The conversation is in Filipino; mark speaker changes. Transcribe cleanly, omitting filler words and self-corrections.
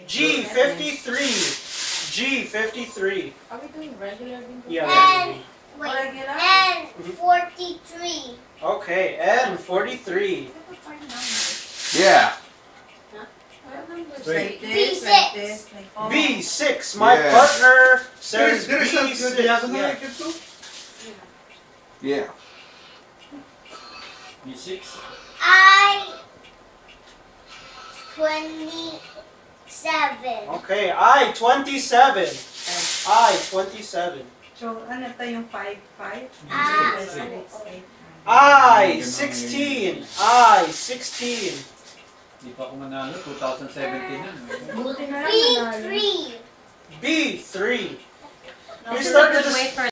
Speaker 1: G53. G53.
Speaker 2: Are we doing regular bingo?
Speaker 1: Yeah.
Speaker 3: And, wait,
Speaker 2: Regular?
Speaker 3: and 43.
Speaker 1: Okay, and 43.
Speaker 4: Yeah.
Speaker 2: Like
Speaker 3: B6.
Speaker 2: this, like this, like oh.
Speaker 1: B6. My
Speaker 4: Yeah.
Speaker 1: partner says
Speaker 5: There is
Speaker 1: B6.
Speaker 5: something diagonal
Speaker 1: Yeah.
Speaker 5: like it too?
Speaker 4: Yeah.
Speaker 6: B6.
Speaker 3: I 27.
Speaker 1: Okay, I-27. I-27.
Speaker 2: So, ano to yung 5, 5?
Speaker 3: Ah.
Speaker 1: I-16. I-16.
Speaker 6: Di pa ako manalo. 2017 na.
Speaker 2: Buti na lang nanalo.
Speaker 3: B3.
Speaker 1: B3.
Speaker 2: No,
Speaker 1: You started
Speaker 2: just
Speaker 1: to
Speaker 2: wait for